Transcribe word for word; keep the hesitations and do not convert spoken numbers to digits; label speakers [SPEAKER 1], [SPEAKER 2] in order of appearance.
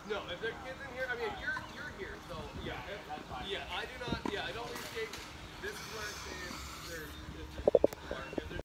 [SPEAKER 1] No, if there are kids in here, I mean, you're you're here, so yeah.